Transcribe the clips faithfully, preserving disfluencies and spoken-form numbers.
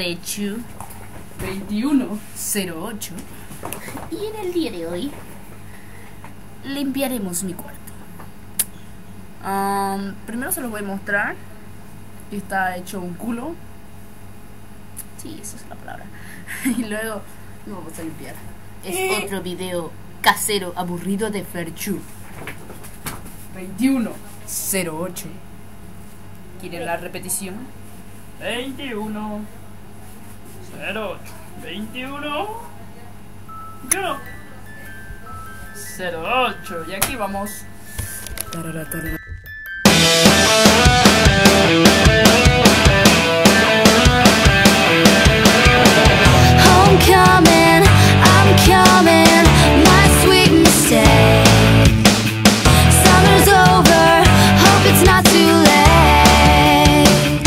Fechu veintiuno cero ocho. Y en el día de hoy limpiaremos mi cuarto. Um, primero se los voy a mostrar. Está hecho un culo. Sí, esa es la palabra. Y luego lo vamos a limpiar. Es otro video casero aburrido de Ferchu. veintiuno cero ocho. ¿Quieren la repetición? veintiuno cero ocho veintiuno yo cero ocho. Y aquí vamos. Tarara, tarara. Homecoming, I'm coming, my sweet mistake. Summer's over, hope it's not too late.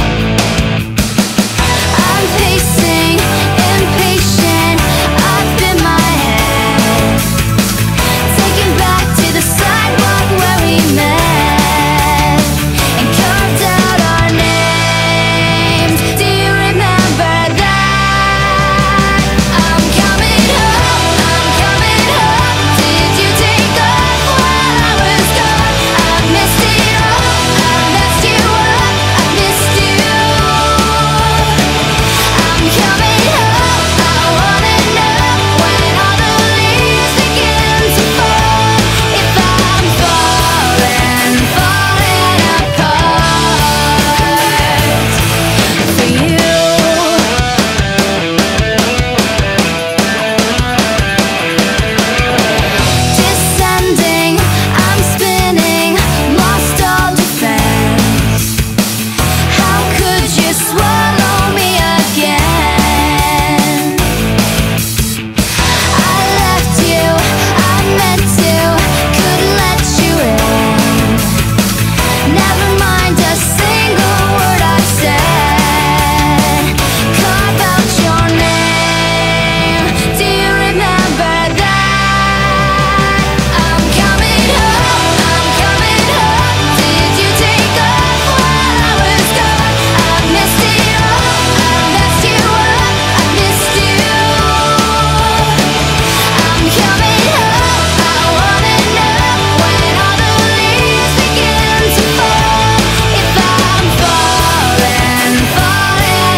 I'm pacing, impatient, up in my head, taken back to the sidewalk where we met, and carved out our names. Do you remember that? I'm coming home, I'm coming home. Did you take off while I was gone? I missed it all, I messed you up, I missed you. I'm coming home, I wanna know when all the leaves begin to fall. If I'm falling, falling apart for you. Descending, I'm spinning, lost all defense. How could you swallow me again? I left you, I meant to, couldn't let you in. Never mind a single word I said. Carve out your name. Do you remember that? I'm coming home, I'm coming home. Did you take off while I was gone? I missed it all, I messed you up, I missed you. I'm coming home, I wanna know when all the leaves begin to fall. If I'm falling, falling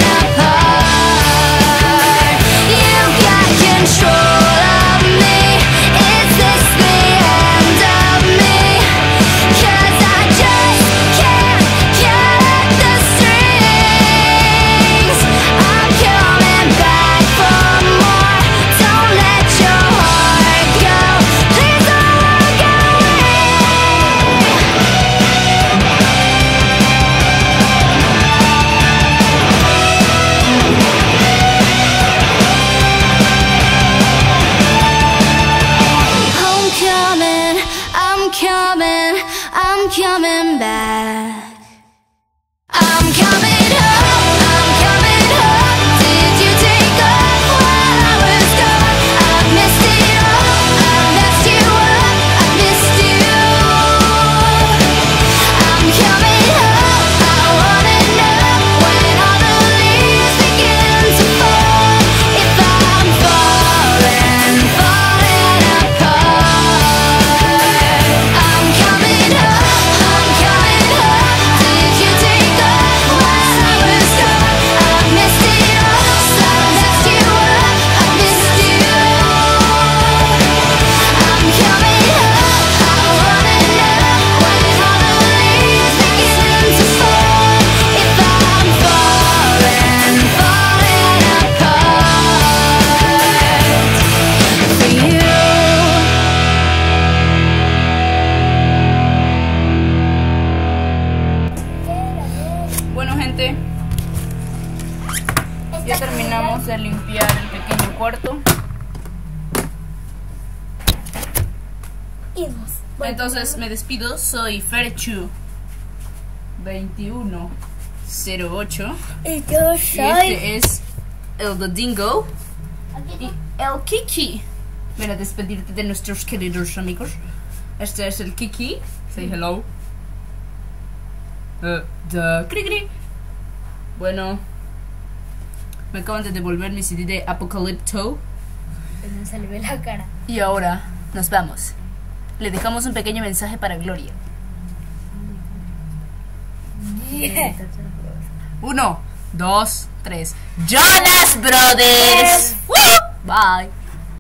apart, you got control of me. Is this the end of me? 'Cause I just can't get the strings. I'm coming back for more. Don't let your heart go. Please don't walk away. Homecoming, I'm coming, I'm coming back. I'm coming home, I'm coming home. Did you take off while I was gone? I missed it all, I messed you up, I missed you. I'm coming home, I wanna know when all the leaves begin to fall. If I'm falling, falling apart, I'm coming home, I'm coming home. Did you take off while I was gone? I missed it all, I messed you up, I missed you. I'm coming home, I wanna know when all the leaves begin to fall. If I'm falling, falling apart for you. Bueno, gente, ya terminamos de limpiar el pequeño cuarto. Entonces me despido. Soy Ferchu veintiuno cero ocho. Y yo Y este es el Dodingo y el Kiki. Ven a despedirte de nuestros queridos amigos. Este es el Kiki. Say hello. Uh, the cri cri. Bueno, Me acaban de devolver mi C D de Apocalypto. No se le ve la cara. Y ahora nos vamos. Le dejamos un pequeño mensaje para Gloria. Yeah. Uno, dos, tres. Jonas Brothers. Woo! Bye.